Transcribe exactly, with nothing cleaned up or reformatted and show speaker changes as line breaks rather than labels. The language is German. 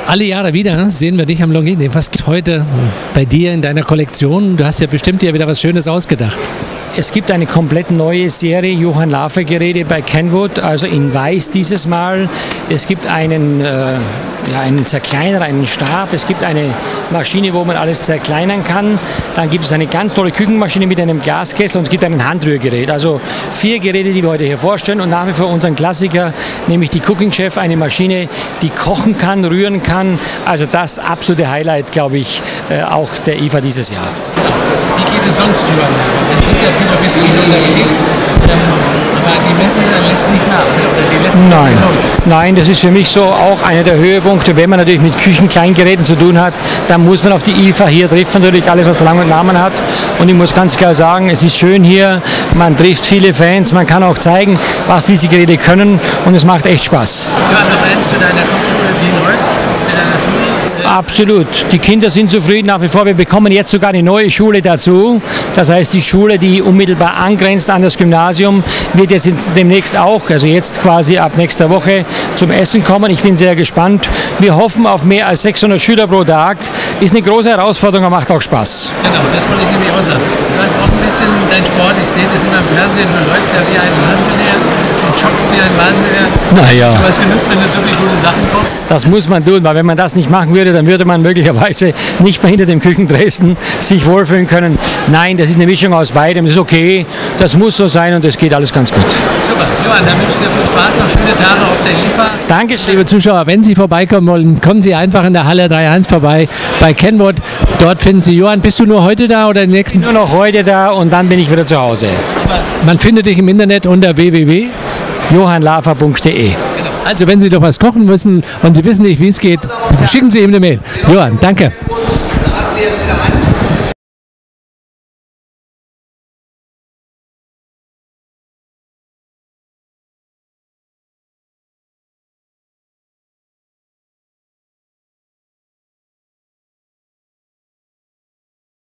Alle Jahre wieder sehen wir dich am Longines. Was gibt heute bei dir in deiner Kollektion? Du hast ja bestimmt dir wieder was Schönes ausgedacht.
Es gibt eine komplett neue Serie Johann Lafer Geräte bei Kenwood, also in weiß dieses Mal. Es gibt einen, äh, ja, einen Zerkleiner, einen Stab. Es gibt eine Maschine, wo man alles zerkleinern kann. Dann gibt es eine ganz tolle Küchenmaschine mit einem Glaskessel und es gibt ein Handrührgerät. Also vier Geräte, die wir heute hier vorstellen und nach wie vor unseren Klassiker, nämlich die Cooking Chef, eine Maschine, die kochen kann, rühren kann. Also das absolute Highlight, glaube ich, äh, auch der I F A dieses Jahr.
Wie geht es sonst, Johann? Man sieht ja viel, bist viel unterwegs, ähm, aber die Messe lässt nicht nach, oder die lässt nicht
Nein.
los.
Nein, das ist für mich so auch einer der Höhepunkte. Wenn man natürlich mit Küchenkleingeräten zu tun hat, dann muss man auf die I F A. Hier trifft man natürlich alles, was Rang und Namen hat. Und ich muss ganz klar sagen, es ist schön hier, man trifft viele Fans, man kann auch zeigen, was diese Geräte können und es macht echt Spaß.
Johann, noch eins zu deiner Kochschule, wie läuft's mit deiner Schule?
Absolut. Die Kinder sind zufrieden nach wie vor. Wir bekommen jetzt sogar eine neue Schule dazu. Das heißt, die Schule, die unmittelbar angrenzt an das Gymnasium, wird jetzt demnächst auch, also jetzt quasi ab nächster Woche, zum Essen kommen. Ich bin sehr gespannt. Wir hoffen auf mehr als sechshundert Schüler pro Tag. Ist eine große Herausforderung, aber macht auch Spaß.
Genau, das wollte ich nämlich auch sagen. Du hast auch ein bisschen dein Sport, ich sehe das immer im Fernsehen, du läufst ja wie ein Wahnsinniger und joggst wie ein Wahnsinniger.
Naja.
Schon was genutzt, wenn du so viele gute Sachen kochst?
Das muss man tun, weil wenn man das nicht machen würde, dann würde man möglicherweise nicht mehr hinter dem Küchendresden sich wohlfühlen können. Nein, das ist eine Mischung aus beidem. Das ist okay, das muss so sein und das geht alles ganz gut.
Super, Johann, dann wünsche ich dir viel Spaß, noch schöne Tage auf der I F A.
Dankeschön.
Liebe Zuschauer, wenn Sie vorbeikommen wollen, kommen Sie einfach in der Halle drei eins vorbei bei Kenwood. Dort finden Sie Johann. Bist du nur heute da oder den nächsten?
Nur noch heute da und dann bin ich wieder zu Hause.
Super. Man findet dich im Internet unter w w w punkt
johann lafer punkt de.
Also wenn Sie doch was kochen müssen und Sie wissen nicht, wie es geht, schicken Sie ihm eine Mail. Johann, danke.